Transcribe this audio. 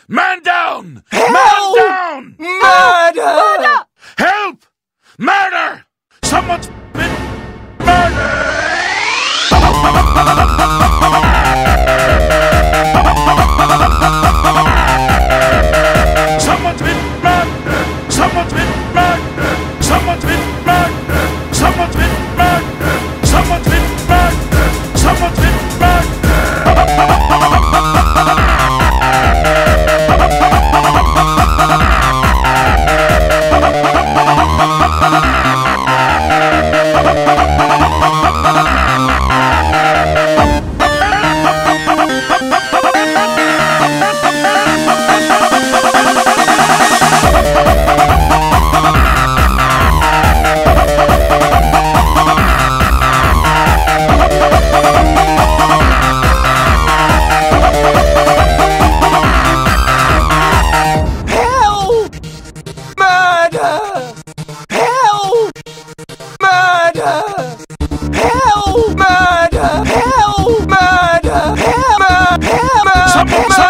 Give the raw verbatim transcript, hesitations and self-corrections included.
Man down! Help! Man down! Murder! Murder! Help! Murder! Someone's been murdered! Someone's been murdered! Someone's been murdered! Someone's been murdered! Someone's been murdered! Someone's been murdered! Someone's been murdered! Some, some